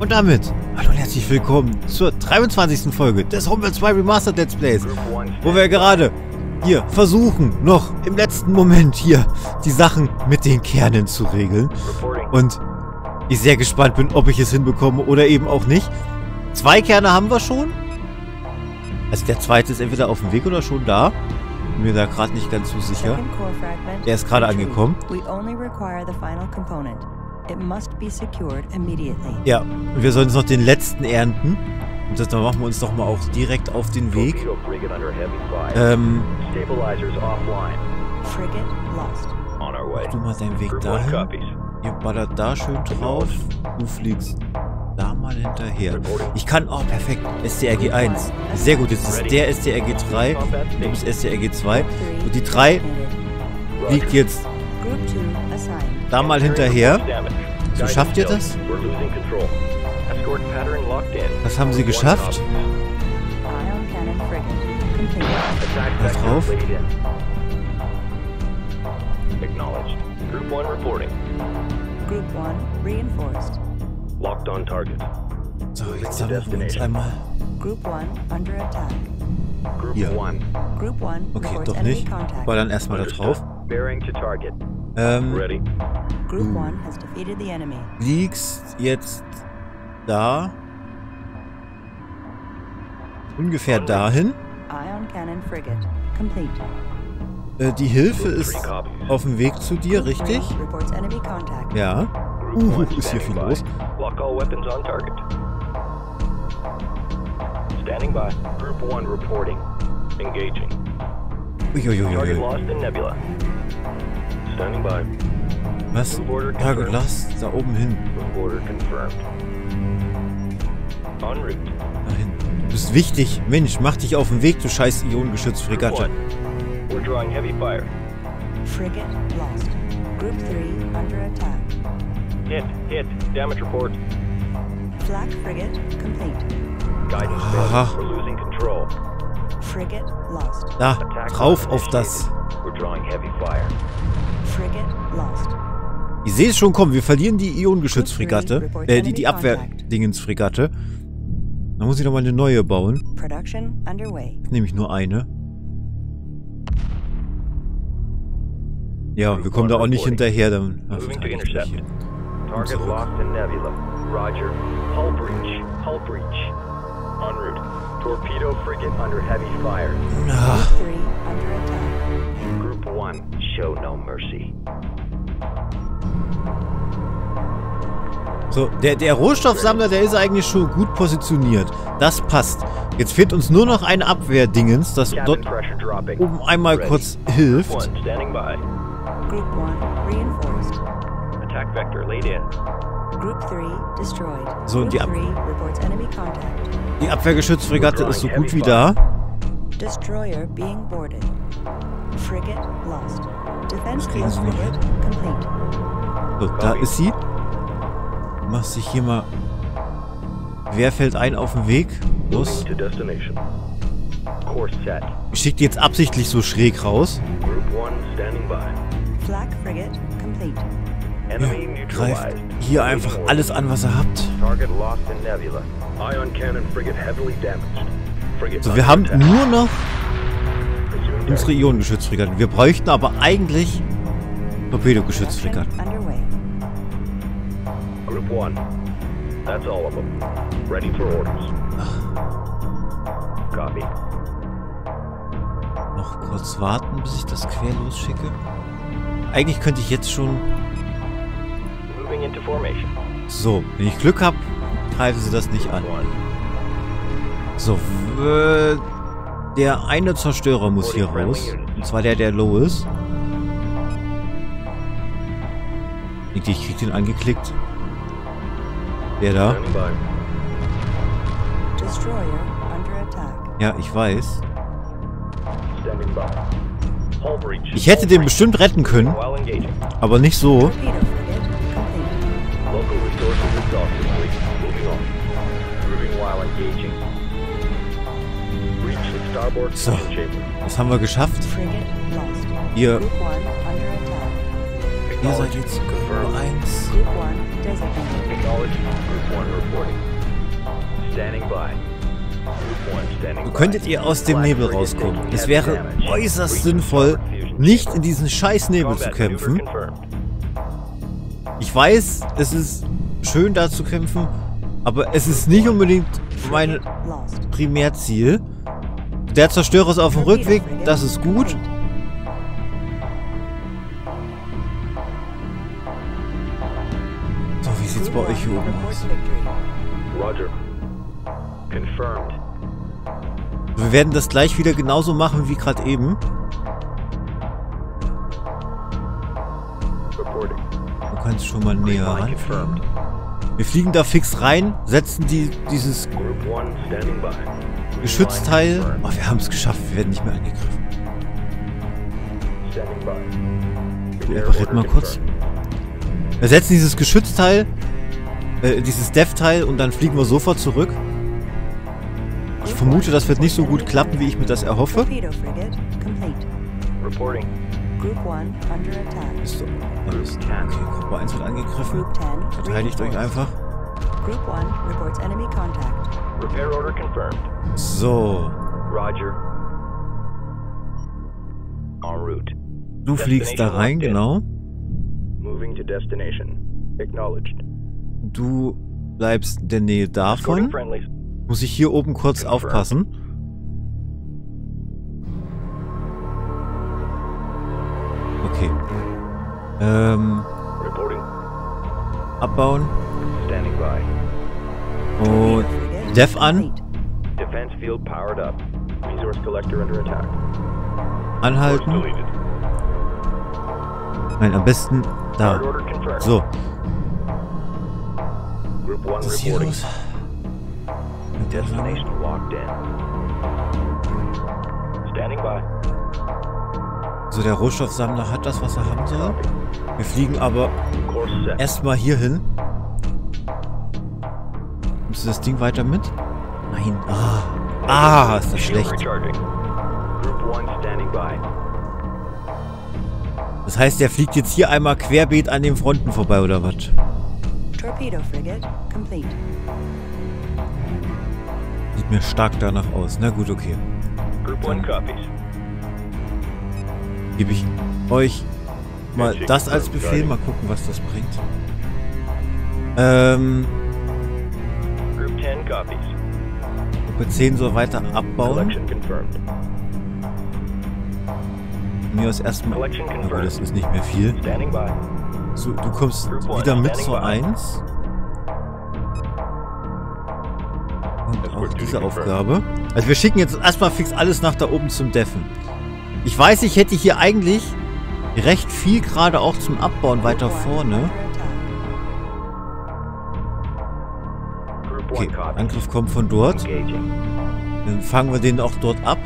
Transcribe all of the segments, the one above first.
Und damit, hallo und herzlich willkommen zur 23. Folge des Homeworld 2 Remastered Let's Plays, wo wir gerade hier versuchen, noch im letzten Moment hier die Sachen mit den Kernen zu regeln. Und ich sehr gespannt bin, ob ich es hinbekomme oder eben auch nicht. 2 Kerne haben wir schon. Also der zweite ist entweder auf dem Weg oder schon da. Bin mir da gerade nicht ganz so sicher. Der ist gerade angekommen. Ja, und wir sollen jetzt noch den letzten ernten. Und das, dann machen wir uns doch mal auch direkt auf den Weg. Mach du mal deinen Weg dahin. Ihr ballert da schön drauf. Du fliegst da mal hinterher. Ich kann, oh perfekt, STRG 1. Sehr gut, jetzt ist der STRG 3. Du bist STRG 2. Und die 3 liegt jetzt da mal hinterher. So, schafft ihr das? Das haben sie geschafft. Da drauf. So, jetzt haben wir uns einmal. Hier. Okay, doch nicht. Aber dann erstmal da drauf. Du liegst jetzt da. Ungefähr dahin. Die Hilfe ist auf dem Weg zu dir, richtig? Ja. Ist hier viel los. Uiuiui. Was? Target Lost? Da oben hin. Dahin. Du bist wichtig. Mensch, mach dich auf den Weg, du scheiß Ionengeschütz-Fregatte. Frigate lost. Group 3 under attack. Hit. Damage report. Flak frigate complete. Guidance failure. We're losing control. Frigate lost. Da, drauf auf das. We're drawing heavy fire. Frigate lost. Ich sehe es schon kommen, wir verlieren die Ionengeschütz-Fregatte. Die Abwehr-Dingens-Fregatte. Da muss ich nochmal eine neue bauen. Production underway. Nämlich nur eine. Ja, wir kommen da auch nicht hinterher, dann. Moving to intercept. Target lost in Nebula. Roger. Hull breach. En route. Torpedo frigate under heavy fire. Group 3 under attack. Group 1, show no mercy. So, der Rohstoffsammler, der ist eigentlich schon gut positioniert. Das passt. Jetzt fehlt uns nur noch ein Abwehrdingens, das dort oben einmal kurz hilft. Group 1 reinforced. Attack vector laid in. Group 3 destroyed. So, und Group 3 reports enemy contact. Die Abwehrgeschützfregatte ist so gut wie da. Destroyer being boarded. Frigate lost. Defense kriegen sie noch frigate complete. So, da ist sie. Du machst dich hier mal. Wer fällt ein auf den Weg? Los. Ich schicke die jetzt absichtlich so schräg raus. Flak frigate complete. Ja, greift hier einfach alles an, was ihr habt. So, wir haben nur noch unsere Ionengeschützfregatten. Wir bräuchten aber eigentlich Torpedogeschützfregatten. Group 1. That's all of them. Ready for orders. Copy. Noch kurz warten, bis ich das quer losschicke. Eigentlich könnte ich jetzt schon... So, wenn ich Glück habe, greifen sie das nicht an. So, der eine Zerstörer muss hier raus. Und zwar der low ist. Ich krieg den angeklickt. Der da. Ja, ich weiß. Ich hätte den bestimmt retten können. Aber nicht so. So, das haben wir geschafft. Ihr seid jetzt Gruppe 1. So könntet ihr aus dem Nebel rauskommen. Es wäre äußerst sinnvoll, nicht in diesen scheiß Nebel zu kämpfen. Ich weiß, es ist schön da zu kämpfen, aber es ist nicht unbedingt mein Primärziel. Der Zerstörer ist auf dem Rückweg, das ist gut. So, wie sieht's bei euch hier oben aus? Wir werden das gleich wieder genauso machen wie gerade eben. Du kannst schon mal näher ranfliegen. Wir fliegen da fix rein, setzen dieses Geschützteil. Oh, wir haben es geschafft, wir werden nicht mehr angegriffen. Repariert mal kurz. Wir setzen dieses Geschützteil, dieses Dev-Teil und dann fliegen wir sofort zurück. Ich vermute, das wird nicht so gut klappen, wie ich mir das erhoffe. Ist so alles. Okay, Gruppe 1 wird angegriffen. Verteidigt euch einfach. So. Du fliegst da rein, genau. Du bleibst in der Nähe davon. Muss ich hier oben kurz aufpassen. Okay. Abbauen. Und Dev an. Anhalten. Nein, am besten da. So. Was ist hier los? So, der Rohstoffsammler hat das, was er haben soll. Wir fliegen aber erstmal hier hin. Nimmst du das Ding weiter mit? Nein. Ist das schlecht. Das heißt, der fliegt jetzt hier einmal querbeet an den Fronten vorbei, oder was? Sieht mir stark danach aus. Na gut, okay. Dann gebe ich euch mal das als Befehl. Mal gucken, was das bringt. Gruppe 10 soll weiter abbauen. Mir aus erstmal. Aber das ist nicht mehr viel. So, du kommst wieder mit zur 1. Und auch diese Aufgabe. Also wir schicken jetzt erstmal fix alles nach da oben zum Deffen. Ich weiß, ich hätte hier eigentlich recht viel gerade auch zum Abbauen weiter vorne. Okay, Angriff kommt von dort. Dann fangen wir den auch dort ab.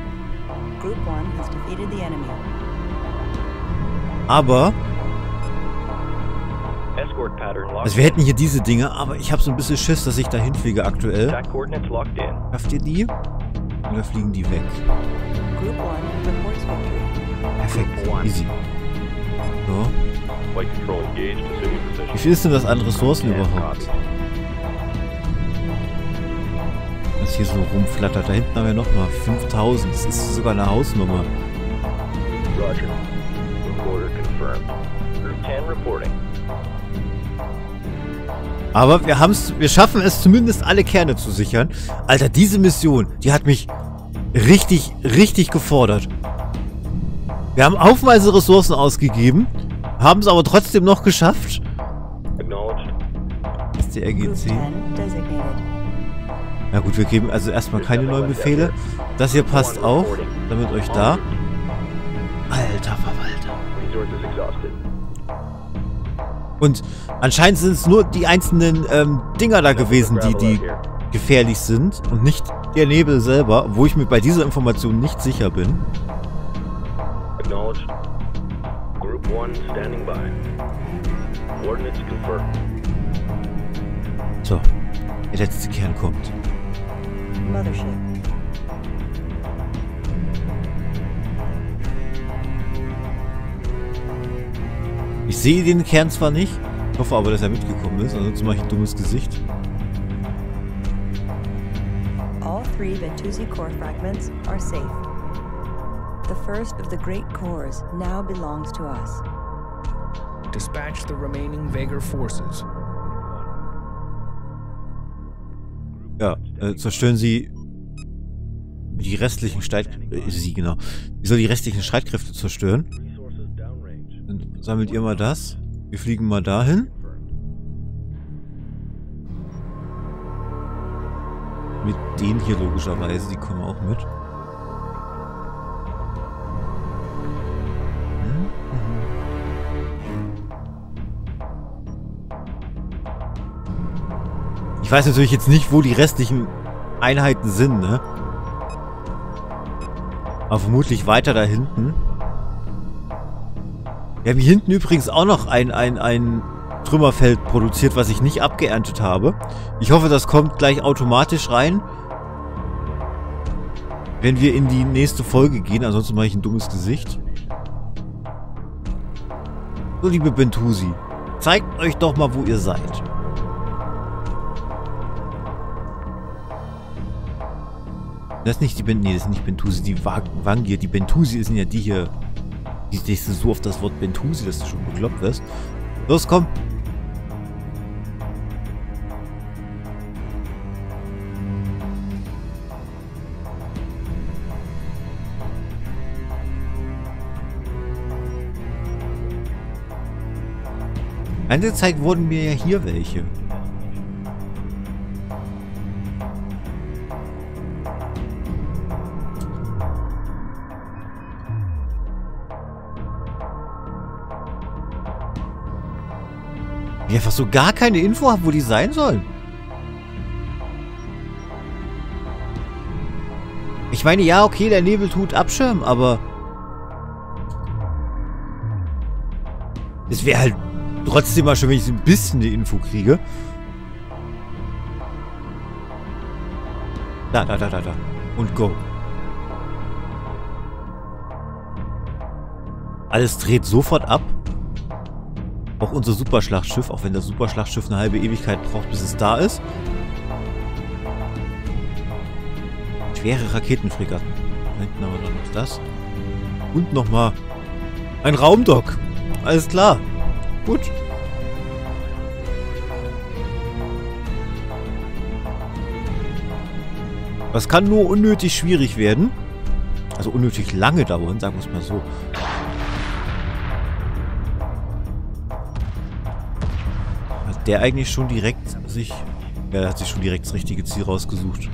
Aber also wir hätten hier diese Dinge, aber ich habe so ein bisschen Schiss, dass ich da hinfliege aktuell. Schafft ihr die? Oder fliegen die weg? Perfekt, easy. So. Wie viel ist denn das an Ressourcen überhaupt? Was hier so rumflattert. Da hinten haben wir nochmal 5000. Das ist sogar eine Hausnummer. Aber wir schaffen es zumindest alle Kerne zu sichern. Alter, diese Mission, die hat mich richtig, richtig gefordert. Wir haben haufenweise Ressourcen ausgegeben, haben es aber trotzdem noch geschafft. STRGC. Na gut, wir geben also erstmal keine neuen Befehle. Das hier passt auch. Damit euch da. Alter Verwalter. Und anscheinend sind es nur die einzelnen Dinger da gewesen, die gefährlich sind und nicht der Nebel selber, wo ich mir bei dieser Information nicht sicher bin. So, der letzte Kern kommt. Ich sehe den Kern zwar nicht, ich hoffe aber, dass er mitgekommen ist, ansonsten mache ich ein dummes Gesicht. All 3 Bentusi core fragments are safe. The first of the great cores now belongs to us. Dispatch the remaining Vagar forces. Ja, zerstören Sie die restlichen genau. Ich soll die restlichen Streitkräfte zerstören. Dann sammelt ihr mal das. Wir fliegen mal dahin. Mit denen hier logischerweise, die kommen auch mit. Ich weiß natürlich jetzt nicht, wo die restlichen Einheiten sind, ne? Aber vermutlich weiter da hinten. Wir haben hier hinten übrigens auch noch ein Trümmerfeld produziert, was ich nicht abgeerntet habe. Ich hoffe, das kommt gleich automatisch rein, wenn wir in die nächste Folge gehen. Ansonsten mache ich ein dummes Gesicht. So, liebe Bentusi, zeigt euch doch mal, wo ihr seid. Das ist nicht die das ist nicht Bentusi, die Vangier. Die Bentusi sind ja die hier. Die stehst du so auf das Wort Bentusi, dass du schon bekloppt wirst. Los, komm. Angezeigt wurden mir ja hier welche. Ich einfach so gar keine Info habe, wo die sein sollen. Ich meine, ja, okay, der Nebel tut abschirmen, aber es wäre halt trotzdem mal schon, wenn ich so ein bisschen die Info kriege. Da. Und go. Alles dreht sofort ab. Auch unser Superschlachtschiff, auch wenn das Superschlachtschiff eine halbe Ewigkeit braucht, bis es da ist. Schwere Raketenfregatten. Da hinten haben wir dann noch das. Und nochmal ein Raumdock. Alles klar. Gut. Das kann nur unnötig schwierig werden. Also unnötig lange dauern, sagen wir es mal so. Der eigentlich schon direkt sich... Ja, der hat sich schon direkt das richtige Ziel rausgesucht.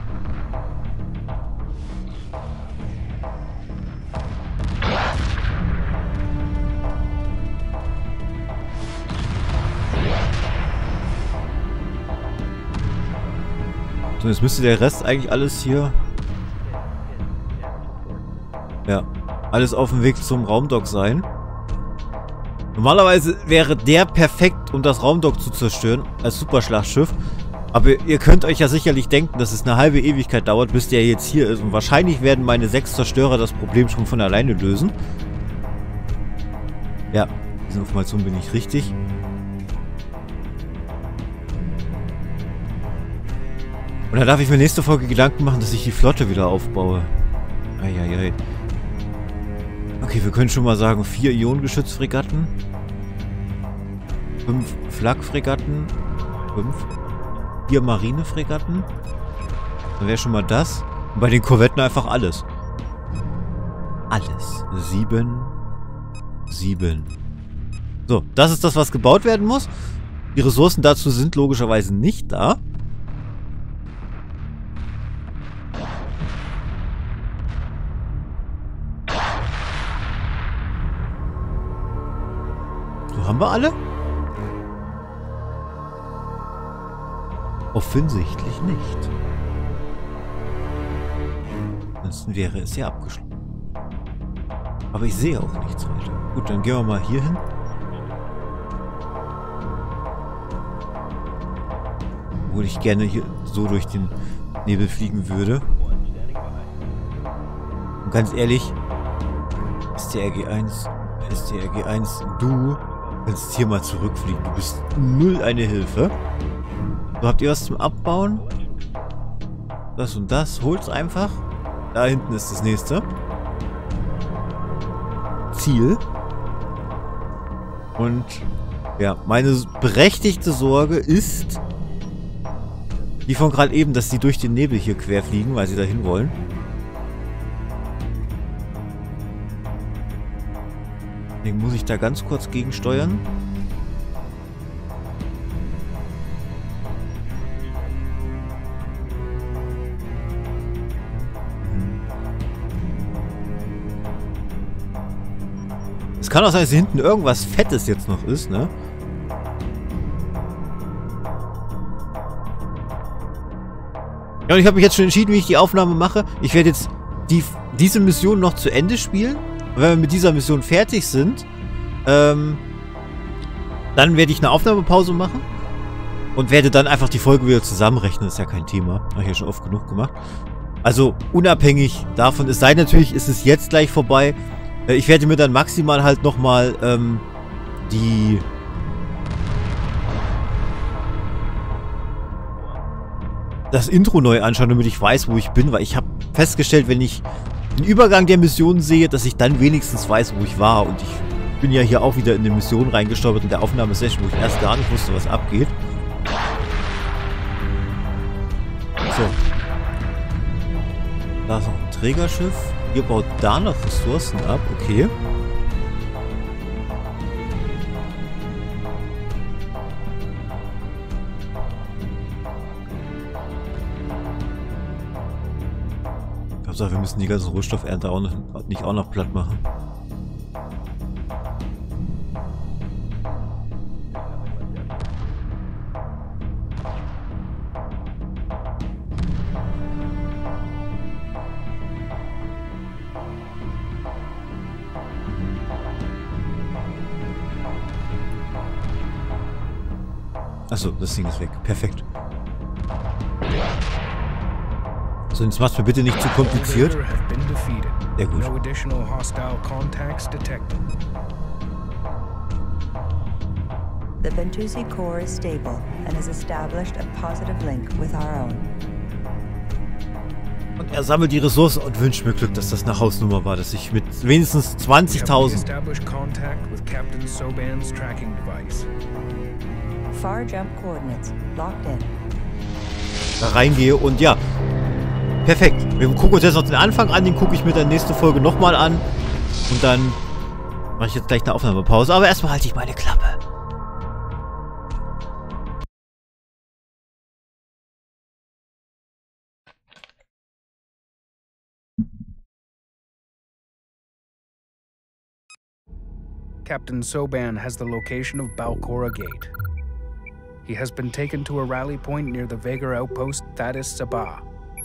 So, jetzt müsste der Rest eigentlich alles hier... Ja, alles auf dem Weg zum Raumdock sein. Normalerweise wäre der perfekt, um das Raumdock zu zerstören, als Superschlachtschiff. Aber ihr könnt euch ja sicherlich denken, dass es eine halbe Ewigkeit dauert, bis der jetzt hier ist. Und wahrscheinlich werden meine 6 Zerstörer das Problem schon von alleine lösen. Ja, diese Information bin ich richtig. Und da darf ich mir nächste Folge Gedanken machen, dass ich die Flotte wieder aufbaue. Eieiei. Okay, wir können schon mal sagen, 4 Ionengeschützfregatten. 5 Flak-Fregatten. 4 Marinefregatten. Dann wäre schon mal das. Und bei den Korvetten einfach alles. Alles. 7. So, das ist das, was gebaut werden muss. Die Ressourcen dazu sind logischerweise nicht da. Haben wir alle? Offensichtlich nicht. Ansonsten wäre es ja abgeschlossen. Aber ich sehe auch nichts weiter. Gut, dann gehen wir mal hier hin. Obwohl ich gerne hier so durch den Nebel fliegen würde. Und ganz ehrlich, STRG-1, du kannst hier mal zurückfliegen. Du bist null eine Hilfe. So, habt ihr was zum Abbauen? das und das. Holt's einfach. Da hinten ist das nächste Ziel. Und ja, meine berechtigte Sorge ist die von gerade eben, dass die durch den Nebel hier quer fliegen, weil sie dahin wollen. Deswegen muss ich da ganz kurz gegensteuern. Es kann auch sein, dass hier hinten irgendwas Fettes jetzt noch ist, ne? Ja, und ich habe mich jetzt schon entschieden, wie ich die Aufnahme mache. Ich werde jetzt diese Mission noch zu Ende spielen. Und wenn wir mit dieser Mission fertig sind, dann werde ich eine Aufnahmepause machen. Und werde dann einfach die Folge wieder zusammenrechnen. Das ist ja kein Thema. Habe ich ja schon oft genug gemacht. Also unabhängig davon, es sei natürlich, ist es jetzt gleich vorbei. Ich werde mir dann maximal halt nochmal das Intro neu anschauen, damit ich weiß, wo ich bin, weil ich habe festgestellt, wenn ich den Übergang der Mission sehe, dass ich dann wenigstens weiß, wo ich war. Und ich bin ja hier auch wieder in eine Mission reingestolpert in der Aufnahmesession, wo ich erst gar nicht wusste, was abgeht. So. Da ist noch ein Trägerschiff. Ihr baut da noch Ressourcen ab, okay. Hauptsache, wir müssen die ganze Rohstoffernte auch nicht auch noch platt machen. Achso, das Ding ist weg. Perfekt. So, jetzt macht's mir bitte nicht zu kompliziert. Sehr gut. The Bentusi core is stable and has established a positive link with our own. Und er sammelt die Ressource und wünscht mir Glück, dass das eine Hausnummer war, dass ich mit wenigstens 20.000 Far jump coordinates locked in. da reingehe und ja, perfekt. Wir gucken uns jetzt noch den Anfang an, den gucke ich mir dann nächste Folge nochmal an und dann mache ich jetzt gleich eine Aufnahmepause, aber erstmal halte ich meine Klappe. Captain Soban has the location of Balcora Gate. He has been taken to a rally point near the Vagar outpost Thadis Sabah.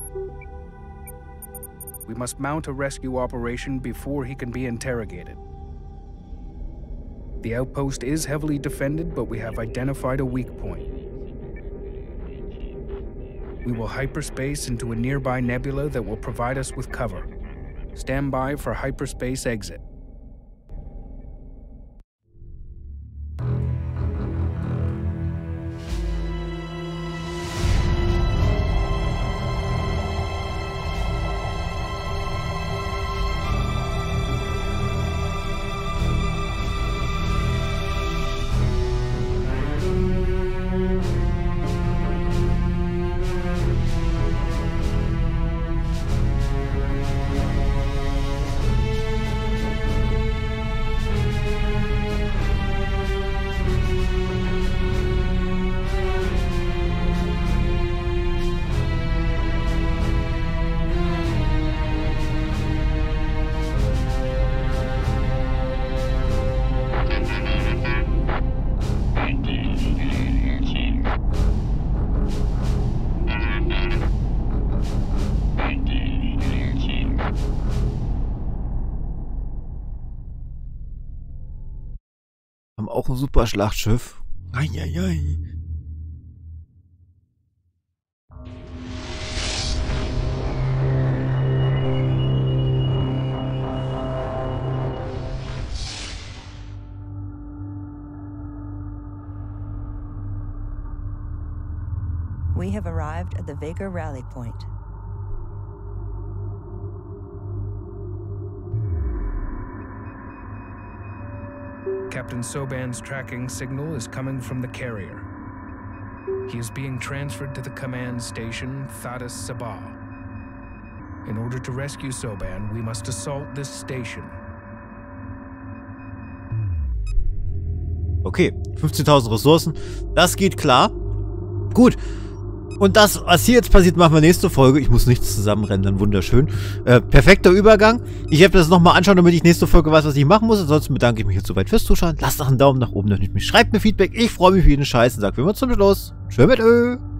We must mount a rescue operation before he can be interrogated. The outpost is heavily defended, but we have identified a weak point. We will hyperspace into a nearby nebula that will provide us with cover. Stand by for hyperspace exit. Haben auch ein super Schlachtschiff. Eieiei. We have arrived at the Vagar rally point. Captain Soban's tracking signal is coming from the carrier. He is being transferred to the command station Thaddeus Sabah. In order to rescue Soban, we must assault this station. Okay, 15.000 Ressourcen. Das geht klar. Gut. Und das, was hier jetzt passiert, machen wir nächste Folge. Ich muss nichts zusammenrendern. Wunderschön. Perfekter Übergang. Ich werde das nochmal anschauen, damit ich nächste Folge weiß, was ich machen muss. Ansonsten bedanke ich mich jetzt soweit fürs Zuschauen. Lasst doch einen Daumen nach oben, schreibt mir Feedback. Ich freue mich für jeden Scheiß und sage wie immer zum Schluss. Tschö mit Ö.